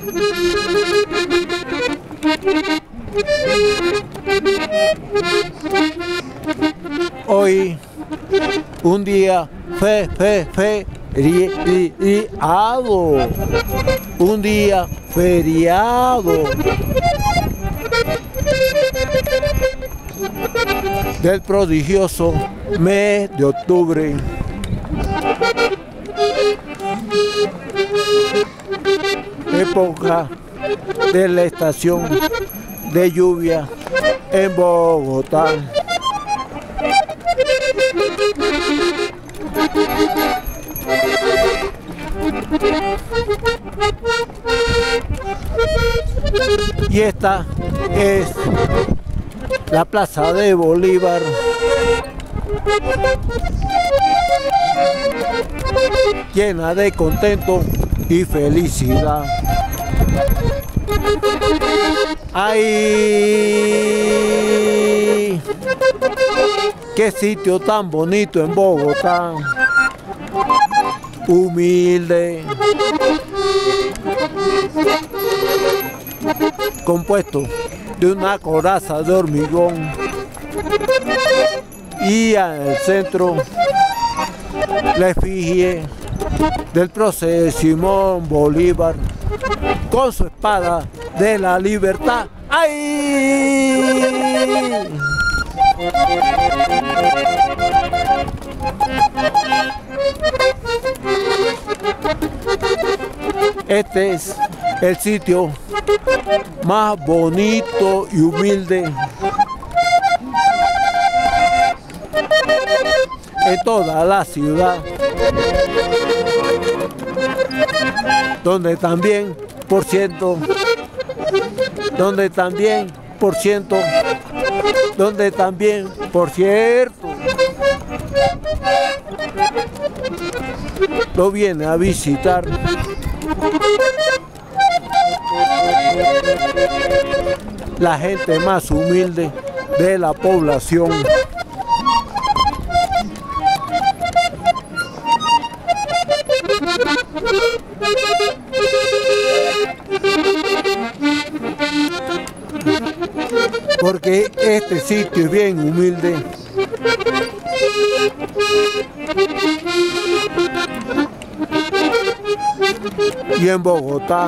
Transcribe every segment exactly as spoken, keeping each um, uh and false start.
Hoy, un día fe, fe, fe, feriado. Un día feriado del prodigioso mes de octubre. Época de la estación de lluvia en Bogotá. Y esta es la Plaza de Bolívar, llena de contento y felicidad. ¡Ay! ¡Qué sitio tan bonito en Bogotá! Humilde, compuesto de una coraza de hormigón, y en el centro la efigie del prócer Simón Bolívar con su espada de la libertad. ¡Ay! Este es el sitio más bonito y humilde en toda la ciudad, donde también, por ciento, donde también, por ciento, donde también, por cierto, lo viene a visitar la gente más humilde de la población. Porque este sitio es bien humilde. Y en Bogotá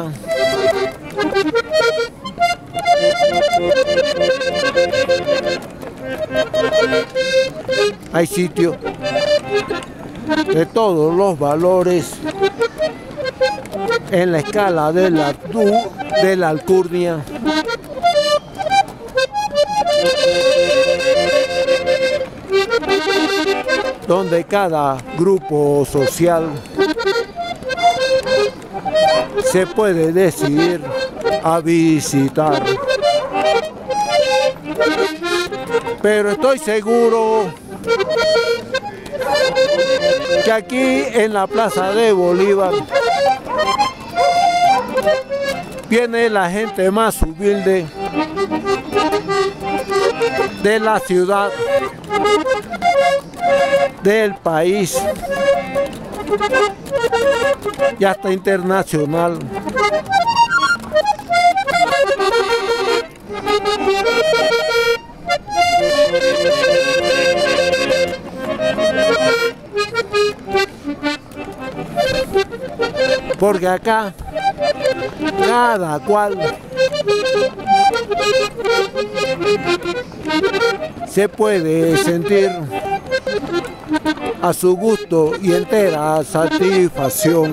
hay sitios de todos los valores en la escala de la, de la alcurnia. Donde cada grupo social se puede decidir a visitar. Pero estoy seguro que aquí en la Plaza de Bolívar viene la gente más humilde de la ciudad, del país y hasta internacional. Porque acá cada cual se puede sentir a su gusto y entera satisfacción.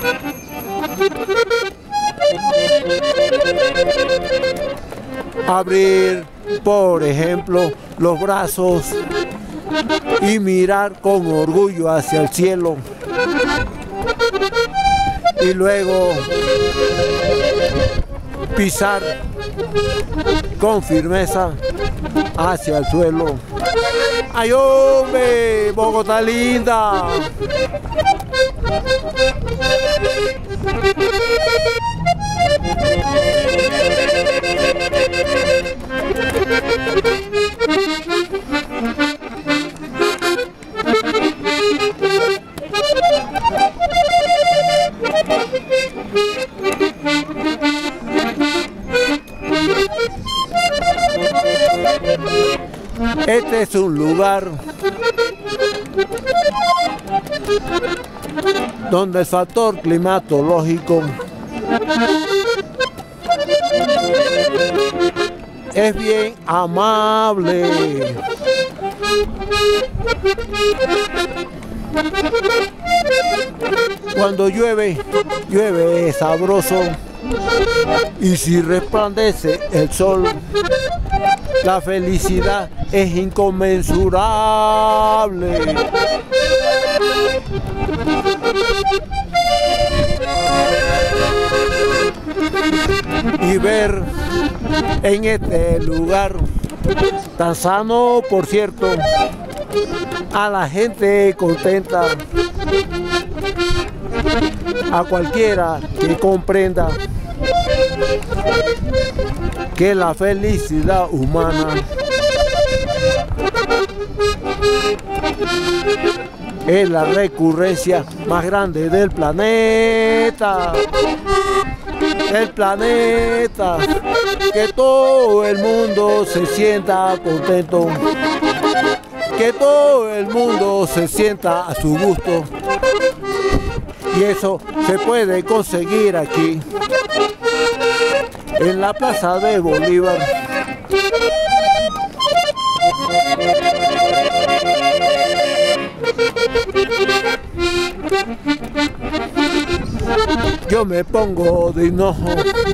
Abrir, por ejemplo, los brazos y mirar con orgullo hacia el cielo. Y luego pisar con firmeza hacia el suelo. ¡Ay, hombre! ¡Bogotá linda! Es un lugar donde el factor climatológico es bien amable. Cuando llueve, llueve sabroso, y si resplandece el sol, la felicidad es inconmensurable. Y ver en este lugar tan sano, por cierto, a la gente contenta, a cualquiera que comprenda que la felicidad humana es la recurrencia más grande del planeta. El planeta, que todo el mundo se sienta contento, que todo el mundo se sienta a su gusto, y eso se puede conseguir aquí, en la Plaza de Bolívar. Yo me pongo de hinojo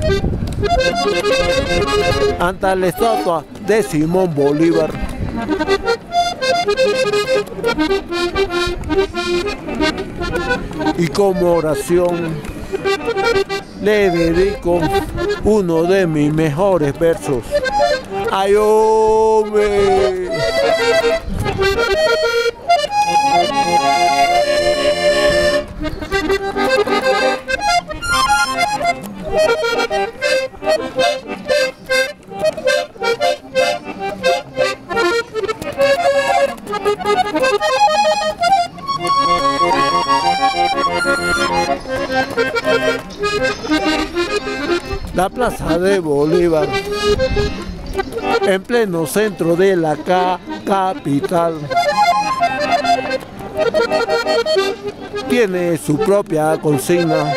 ante la estatua de Simón Bolívar. Y como oración le dedico uno de mis mejores versos. ¡Ay, hombre! La Plaza de Bolívar, en pleno centro de la ca capital, tiene su propia consigna.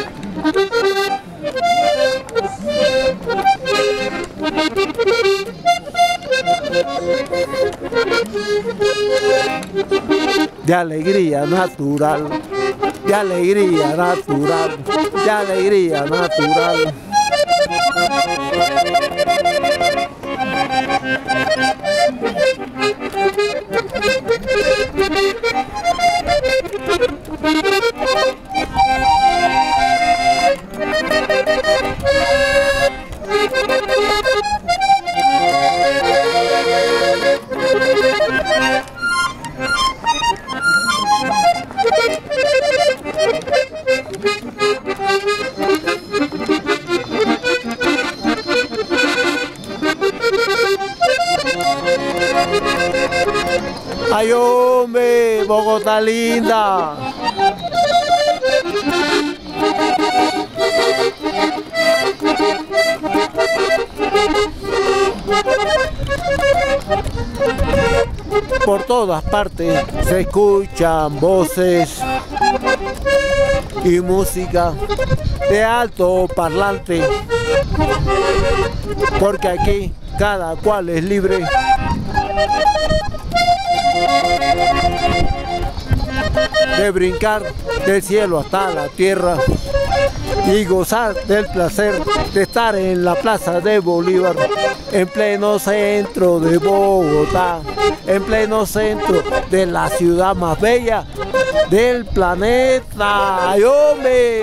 De alegría natural, de alegría natural, de alegría natural. ¡Ay, hombre! ¡Bogotá linda! Por todas partes se escuchan voces y música de alto parlante, porque aquí cada cual es libre de brincar del cielo hasta la tierra y gozar del placer de estar en la Plaza de Bolívar, en pleno centro de Bogotá, en pleno centro de la ciudad más bella del planeta. ¡Ay, hombre!